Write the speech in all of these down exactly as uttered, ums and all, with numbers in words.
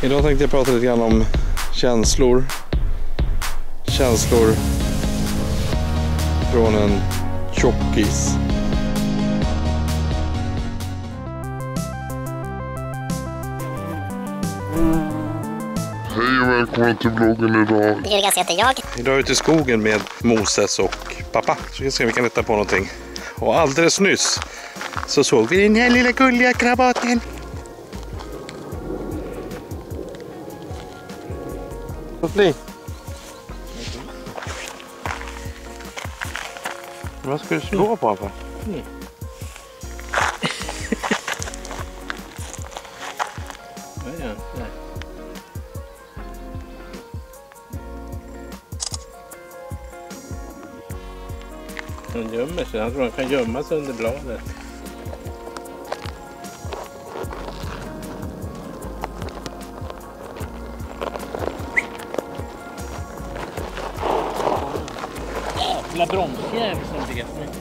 Idag tänkte jag prata lite grann om känslor. Känslor från en tjockis. Hej och välkomna till vloggen idag. Jurgas heter jag. Idag är jag ute i skogen med Moses och pappa. Så vi ska se om vi kan hitta på någonting. Och alldeles nyss så såg vi den här lilla gulliga krabaten. Bli. Vad ska du slå på för? Mm. Ja, nej. Han gömmer sig. Han tror han kan gömma sig under bladet. Jävla bromsjävel som vet mig.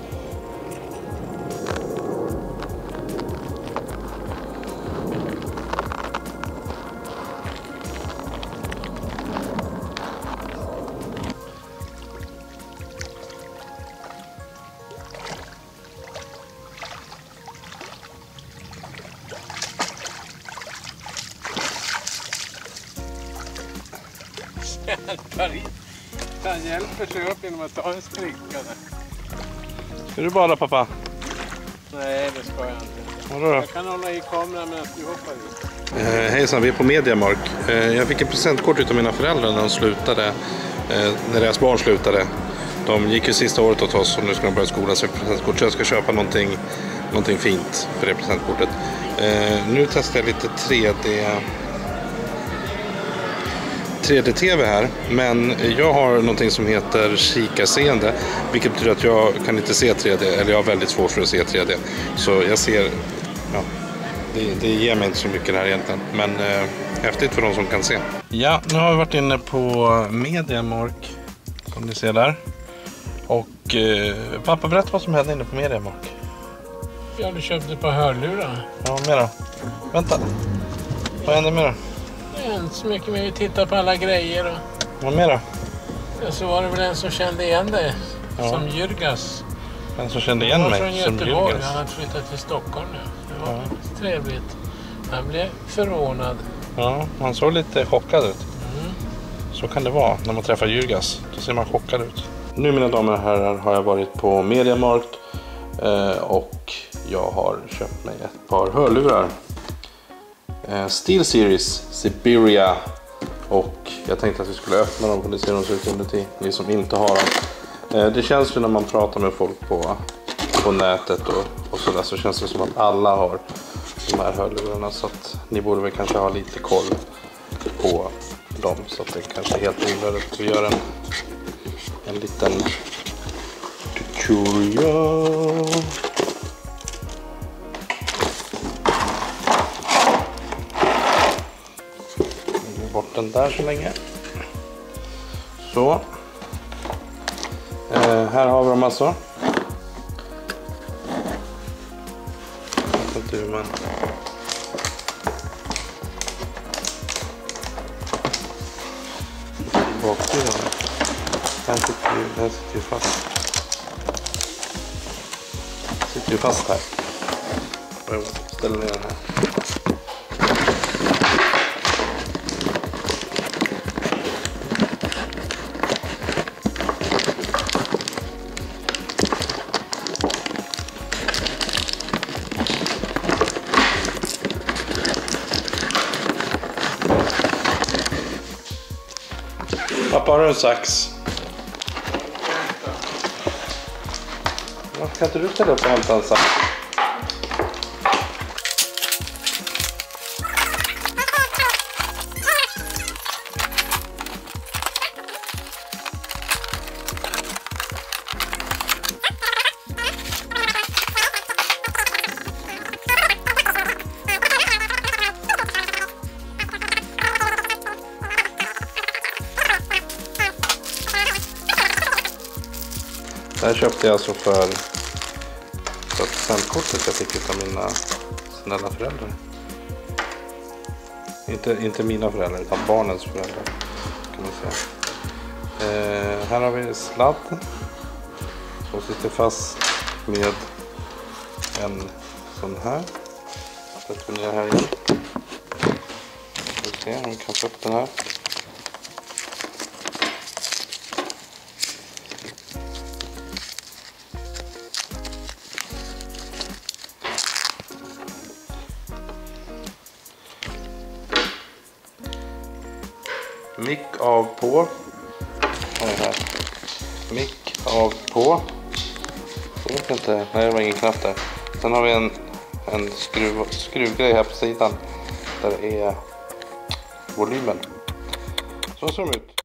Han hjälper sig upp genom att ta en spricka. Ska du bada, pappa? Nej, det ska jag inte. Vadå då? Jag kan hålla i kameran medan du hoppar ut. Eh, hejsan, vi är på Mediamark. Eh, jag fick en presentkort utav mina föräldrar när de slutade. Eh, när deras barn slutade. De gick ju sista året åt oss och nu ska de börja skolan. Så presentkort. Så jag ska köpa någonting, någonting fint för det presentkortet. Eh, nu testar jag lite tre D... tre D-tv här, men jag har någonting som heter kikarseende, vilket betyder att jag kan inte se tre D, eller jag har väldigt svårt för att se tre D. Så jag ser, ja, det, det ger mig inte så mycket här egentligen, men eh, häftigt för de som kan se. Ja, nu har vi varit inne på Mediamark, som ni ser där. Och eh, pappa, berätta vad som hände inne på Mediamark. Ja, du köpte ett par hörlurar. Ja, mer då? Vänta, vad hände mer då? En så mycket mer, vi tittar på alla grejer och Vad mer då? ja, så var det väl en som kände igen dig, Ja. som Jurgas. En som kände igen Han var mig från som Göteborg, Jurgas. han hade flyttat till Stockholm nu. Det var Ja. trevligt. Han blev förvånad. Ja, han såg lite chockad ut. Mm. Så kan det vara när man träffar Jurgas. Då ser man chockad ut. Nu, mina damer och herrar, har jag varit på Mediamarkt eh, och jag har köpt mig ett par hörlurar. Eh, SteelSeries Siberia. Och jag tänkte att vi skulle öppna dem för att se hur de ser ut inuti. Ni som inte har dem. Eh, det känns ju när man pratar med folk på, på nätet och, och sådär, så känns det som att alla har de här hörlurarna. Så att ni borde väl kanske ha lite koll på dem, så att det kanske är helt onödigt att göra en, en liten tutorial. Bort den där så länge. Så. Eh, här har vi dem alltså. Jag vet inte hur man... Baksidan. Den sitter ju, den sitter ju fast. Den sitter ju fast här. Jag ställer ner den här. Pappa, har du en sax? Kan inte du ställa upp och hämta en sax? Det här köpte jag alltså för, för presentkortet jag fick av mina snälla föräldrar. Inte, inte mina föräldrar utan barnens föräldrar kan man säga. Eh, här har vi sladd som sitter fast med en sån här. Sätter vi ner här igen. Vi får se om vi kan få upp den här. Mick av på. Oj, här. Mick av på. Jag vet inte. Nej, det var ingen knapp där. Sen har vi en, en skruv, skruvgrej här på sidan. Där är volymen. Så ser de ut.